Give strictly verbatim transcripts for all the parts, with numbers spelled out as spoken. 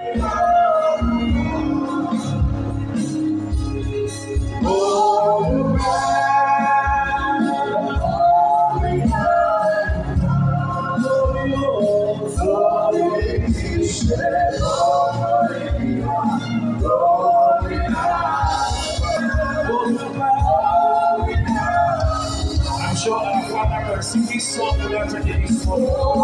I'm sure our Father can sing this song without taking this song.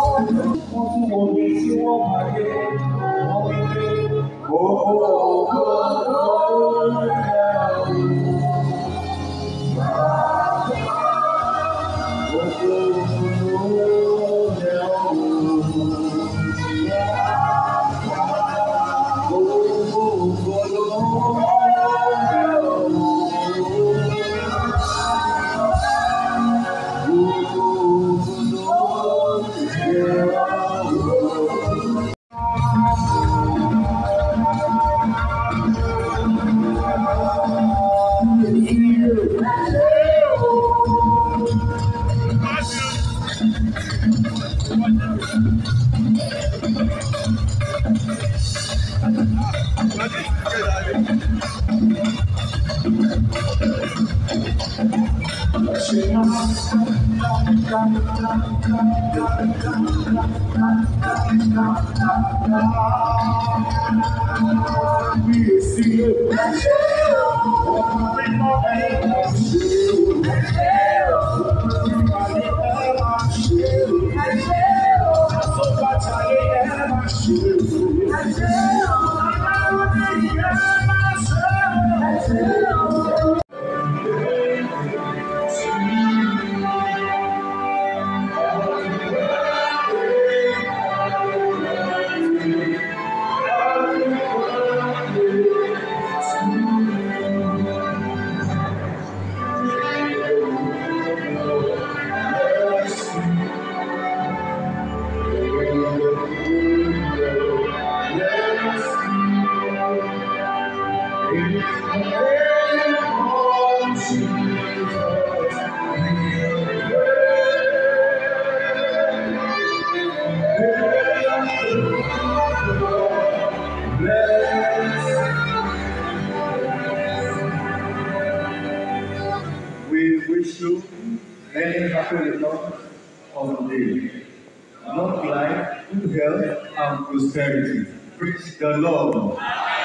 We wish you many happy returns of the day, long life, good health, and prosperity. Praise the Lord.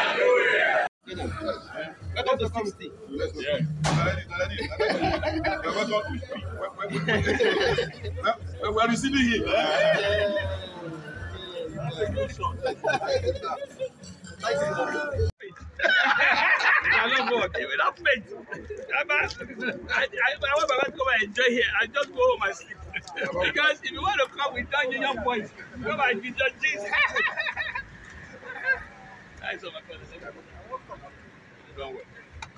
We're receiving him. I love God. Without faith, I, I, I want my to come and enjoy here. I just go home and sleep. Because if you want to come with that young boys, come and be judges. That's all my father. Don't worry.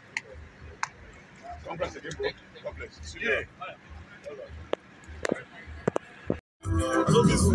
God bless again, bro. God bless. Yeah. Love this